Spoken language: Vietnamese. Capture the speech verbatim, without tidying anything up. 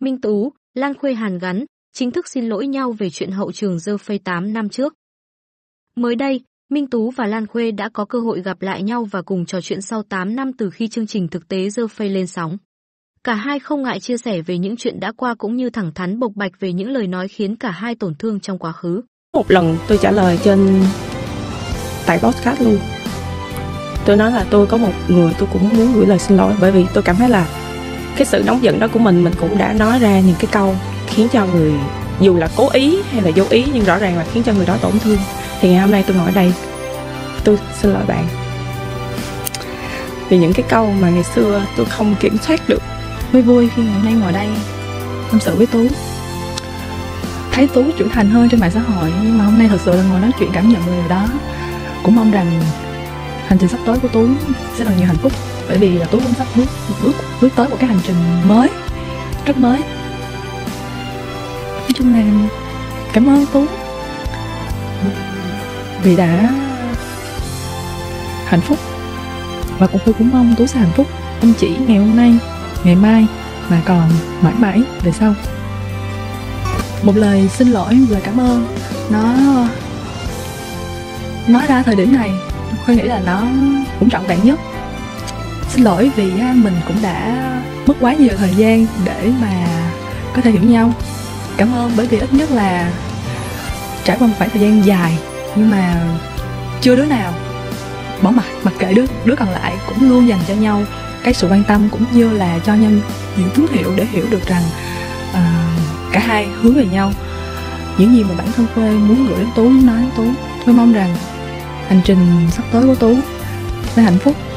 Minh Tú, Lan Khuê hàn gắn, chính thức xin lỗi nhau về chuyện hậu trường The Face tám năm trước. Mới đây, Minh Tú và Lan Khuê đã có cơ hội gặp lại nhau và cùng trò chuyện sau tám năm từ khi chương trình thực tế The Face lên sóng. Cả hai không ngại chia sẻ về những chuyện đã qua cũng như thẳng thắn bộc bạch về những lời nói khiến cả hai tổn thương trong quá khứ. Một lần tôi trả lời trên tại podcast luôn. Tôi nói là tôi có một người tôi cũng muốn gửi lời xin lỗi, bởi vì tôi cảm thấy là cái sự nóng giận đó của mình, mình cũng đã nói ra những cái câu khiến cho người, dù là cố ý hay là vô ý, nhưng rõ ràng là khiến cho người đó tổn thương. Thì ngày hôm nay tôi ngồi ở đây, tôi xin lỗi bạn vì những cái câu mà ngày xưa tôi không kiểm soát được. Vui vui khi ngày hôm nay ngồi đây tâm sự với Tú, thấy Tú trưởng thành hơn trên mạng xã hội, nhưng mà hôm nay thật sự là ngồi nói chuyện cảm nhận về điều đó. Cũng mong rằng hành trình sắp tới của Tú sẽ là nhiều hạnh phúc, bởi vì là Tú cũng sắp bước bước bước tới một cái hành trình mới, rất mới. Nói chung là cảm ơn Tú vì đã hạnh phúc, và cũng tôi cũng mong Tú sẽ hạnh phúc không chỉ ngày hôm nay, ngày mai, mà còn mãi mãi về sau. Một lời xin lỗi, một lời cảm ơn, nó nói ra thời điểm này tôi nghĩ là nó cũng trọn vẹn nhất. Xin lỗi vì mình cũng đã mất quá nhiều thời gian để mà có thể hiểu nhau. Cảm ơn bởi vì ít nhất là trải qua một khoảng thời gian dài, nhưng mà chưa đứa nào bỏ mặt, mặc kệ đứa đứa còn lại, cũng luôn dành cho nhau cái sự quan tâm, cũng như là cho nhau những tín hiệu để hiểu được rằng uh, cả hai hướng về nhau. Những gì mà bản thân Khuê muốn gửi đến Tú, nói đến Tú. Tôi mong rằng hành trình sắp tới của Tú sẽ hạnh phúc